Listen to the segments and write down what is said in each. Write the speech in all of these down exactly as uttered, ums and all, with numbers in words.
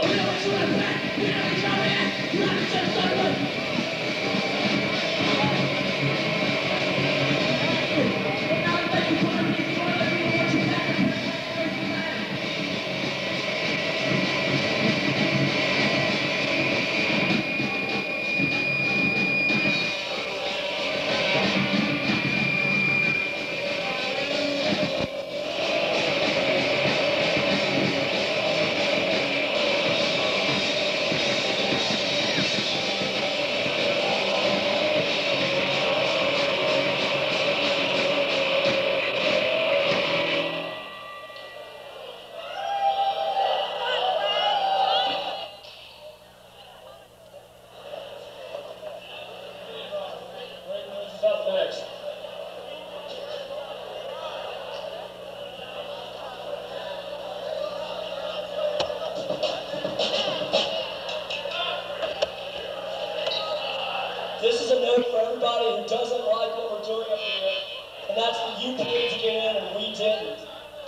This is a note for everybody who doesn't like what we're doing up here, and that's that you paid to get in and we didn't.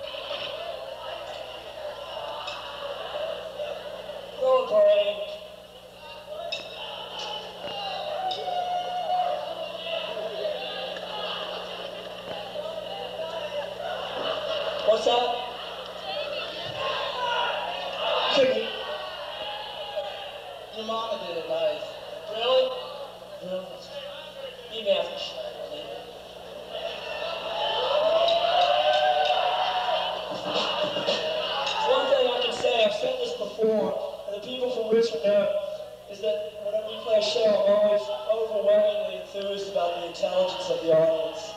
Throw a parade. What's that? Jimmy. Your mama did it nice. Really? No. Email. One thing I can say, I've said this before, and the people from Richmond know, is that whenever we play a show, I'm always overwhelmingly enthused about the intelligence of the audience.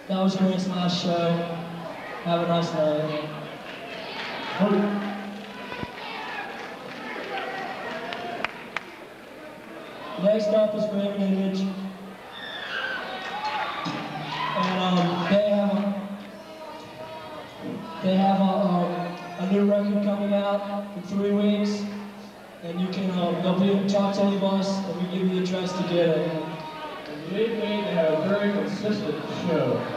That was Grant's last show. Have a nice night. Next up is Graven Image. And um, they have a, they have a, um, a new record coming out in three weeks. And you can, um, they'll be able to talk to any of us, and we give you the address to get it. And lately, they have a very consistent show.